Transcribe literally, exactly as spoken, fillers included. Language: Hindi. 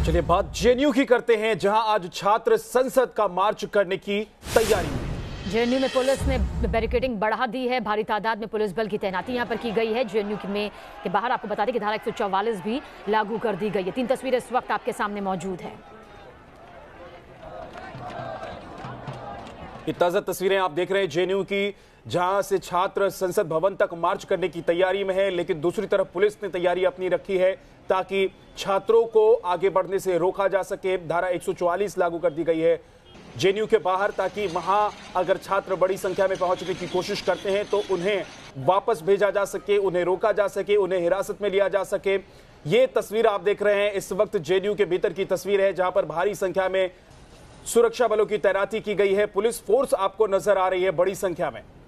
चलिए बात जेएनयू की करते हैं, जहां आज छात्र संसद का मार्च करने की तैयारी में। जेएनयू में पुलिस ने बैरिकेडिंग बढ़ा दी है। भारी तादाद में पुलिस बल की तैनाती यहां पर की गई है। जेएनयू में के बाहर आपको बता दें कि धारा एक सौ चौवालीस भी लागू कर दी गई है। तीन तस्वीरें इस वक्त आपके सामने मौजूद है। ये ताजा तस्वीरें आप देख रहे हैं जेएनयू की, जहां से छात्र संसद भवन तक मार्च करने की तैयारी में है, लेकिन दूसरी तरफ पुलिस ने तैयारी अपनी रखी है ताकि छात्रों को आगे बढ़ने से रोका जा सके। धारा एक सौ चौवालीस लागू कर दी गई है जेएनयू के बाहर, ताकि वहां अगर छात्र बड़ी संख्या में पहुंचने की कोशिश करते हैं तो उन्हें वापस भेजा जा सके, उन्हें रोका जा सके, उन्हें हिरासत में लिया जा सके। ये तस्वीर आप देख रहे हैं इस वक्त जेएनयू के भीतर की तस्वीर है, जहां पर भारी संख्या में सुरक्षा बलों की तैनाती की गई है। पुलिस फोर्स आपको नजर आ रही है बड़ी संख्या में।